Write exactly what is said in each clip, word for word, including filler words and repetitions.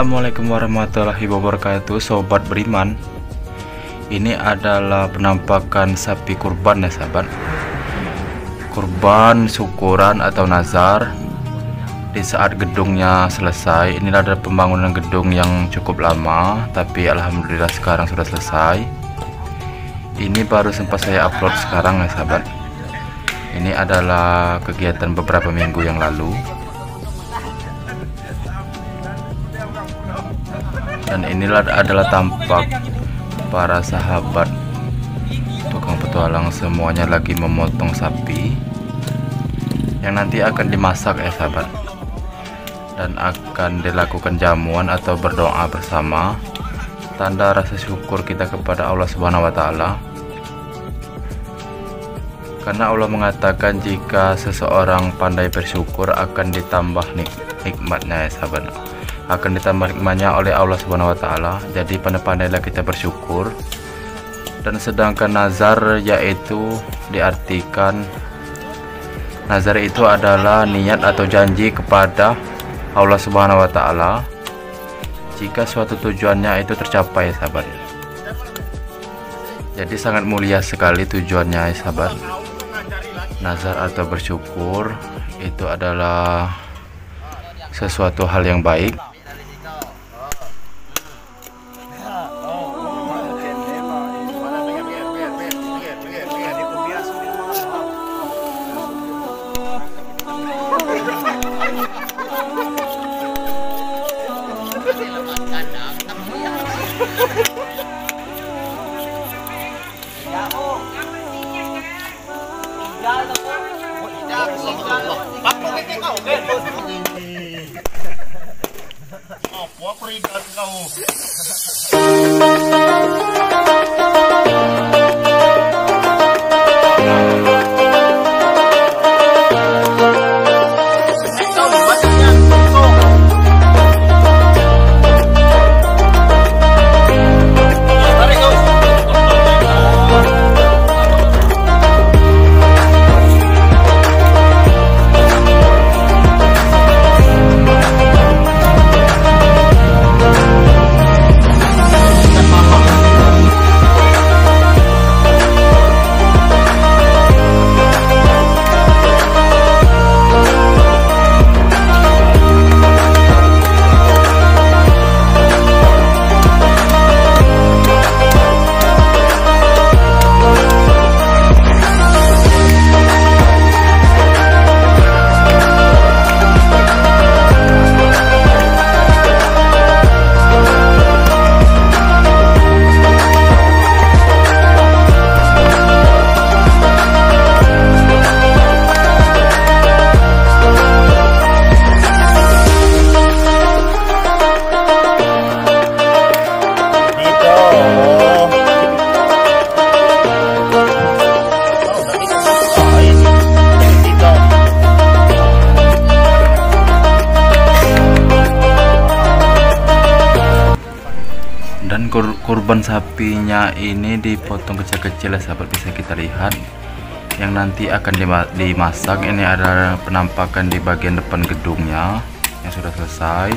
Assalamualaikum warahmatullahi wabarakatuh, sobat beriman. Ini adalah penampakan sapi kurban ya sahabat. Kurban, syukuran atau nazar di saat gedungnya selesai. Inilah ada pembangunan gedung yang cukup lama, tapi alhamdulillah sekarang sudah selesai. Ini baru sempat saya upload sekarang ya sahabat. Ini adalah kegiatan beberapa minggu yang lalu. Dan inilah adalah tampak para sahabat tukang petualang, semuanya lagi memotong sapi yang nanti akan dimasak ya sahabat, dan akan dilakukan jamuan atau berdoa bersama, tanda rasa syukur kita kepada Allah Subhanahu wa Ta'ala. Karena Allah mengatakan jika seseorang pandai bersyukur akan ditambah nik nikmatnya ya sahabat, akan ditambah nikmatnya oleh Allah Subhanahu wa Ta'ala. Jadi pandai-pandailah kita bersyukur. Dan sedangkan nazar yaitu diartikan, nazar itu adalah niat atau janji kepada Allah Subhanahu wa Ta'ala jika suatu tujuannya itu tercapai ya sahabat. Jadi sangat mulia sekali tujuannya ya sahabat. Nazar atau bersyukur itu adalah sesuatu hal yang baik. Dan kur kurban sapinya ini dipotong kecil-kecil ya sahabat, bisa kita lihat. Yang nanti akan dimasak ini ada penampakan di bagian depan gedungnya yang sudah selesai.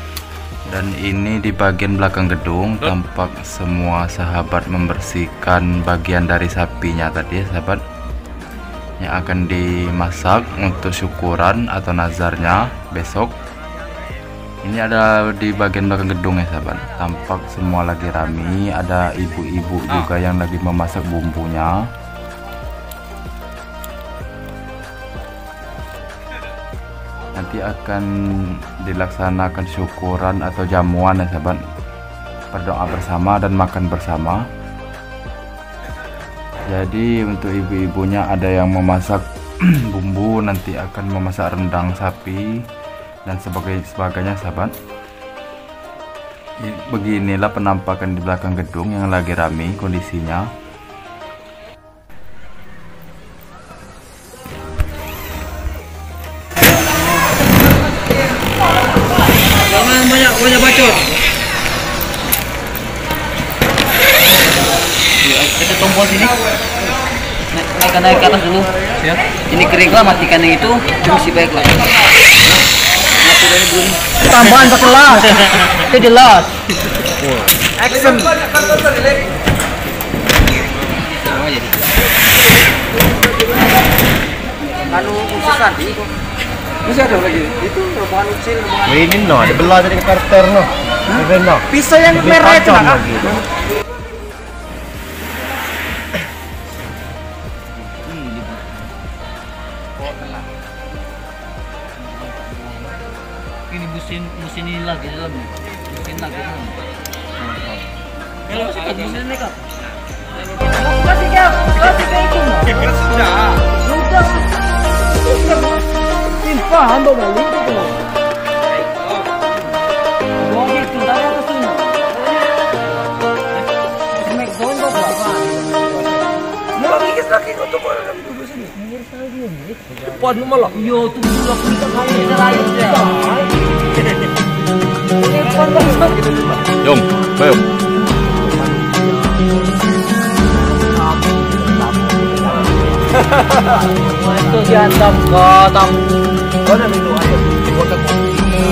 Dan ini di bagian belakang gedung tampak semua sahabat membersihkan bagian dari sapinya tadi ya sahabat, yang akan dimasak untuk syukuran atau nazarnya besok. Ini ada di bagian belakang gedung ya sahabat, tampak semua lagi rame. Ada ibu-ibu juga yang lagi memasak bumbunya. Nanti akan dilaksanakan syukuran atau jamuan ya sahabat, berdoa bersama dan makan bersama. Jadi untuk ibu-ibunya ada yang memasak bumbu, nanti akan memasak rendang sapi dan sebagainya, sebagainya sahabat. Beginilah penampakan di belakang gedung yang lagi ramai kondisinya. Jangan banyak banyak bacot. Kita tombol sini. Naikkan naik ke atas dulu. Ya. Ini kering lah, matikan yang itu, terus si baik lah. Mati dari belum. tambahan pakai las. Itu jelas. Action. Anu khusus tadi kok. Masih ada lagi. Itu rombongan ucil, rombongan. Ini no, dibelah dari karakter no. Ini no. Pisau yang merah itu nak. Ini mesin mesin ini lagi dalam. Mesin lagi dalam. Kalau masih ke mesin ini kak. Kasih kau, kasih kau itu. Sudah. Sudah. Timpa hamba balik itu. Mau itu dari atas sini. Make zone berapa? Lagi lagi kau tu boleh duduk sini. Depan malah. Yo tu dulu aku tak kali lain dia. Jom, ayo. Itu diantam kau tam. Kau nak minum air? Kau tak mau.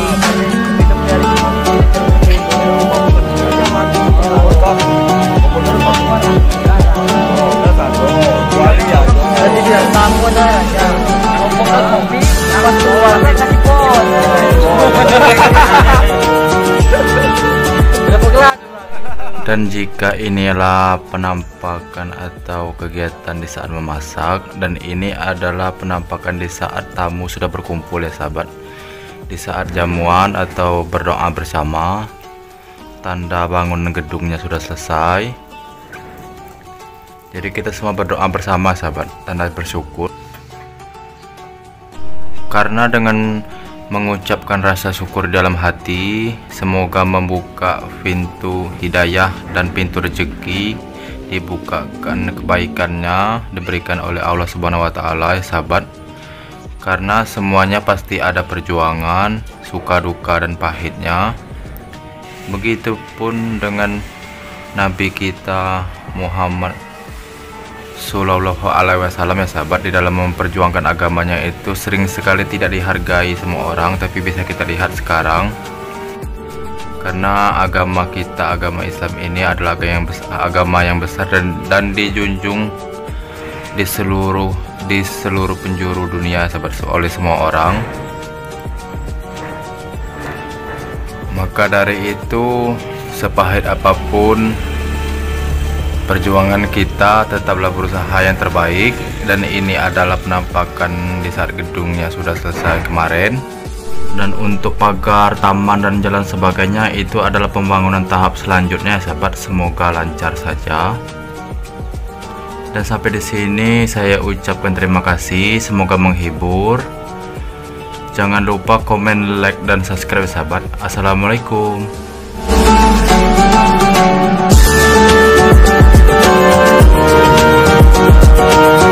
Jadi diantam kau dah. Ngomong kopi, apa tuh? Kasih pon. Dan jika inilah penampakan atau kegiatan di saat memasak, dan ini adalah penampakan di saat tamu sudah berkumpul ya sahabat, di saat jamuan atau berdoa bersama, tanda bangun gedungnya sudah selesai. Jadi kita semua berdoa bersama sahabat, tanda bersyukur. Karena dengan mengucapkan rasa syukur dalam hati, semoga membuka pintu hidayah dan pintu rezeki, dibukakan kebaikannya, diberikan oleh Allah Subhanahu wa taala ya sahabat. Karena semuanya pasti ada perjuangan, suka duka dan pahitnya. Begitupun dengan Nabi kita Muhammad Sallallahu alaihi wasallam ya sahabat, di dalam memperjuangkan agamanya itu sering sekali tidak dihargai semua orang, tapi bisa kita lihat sekarang karena agama kita, agama Islam ini adalah agama yang besar, agama yang besar dan, dan dijunjung di seluruh di seluruh penjuru dunia sahabat, oleh semua orang. Maka dari itu, sepahit apapun perjuangan kita, tetaplah berusaha yang terbaik. Dan ini adalah penampakan di saat gedungnya sudah selesai kemarin. Dan untuk pagar, taman dan jalan sebagainya itu adalah pembangunan tahap selanjutnya sahabat. Semoga lancar saja. Dan sampai di sini saya ucapkan terima kasih, semoga menghibur. Jangan lupa komen, like dan subscribe sahabat. Assalamualaikum. We'll be right back.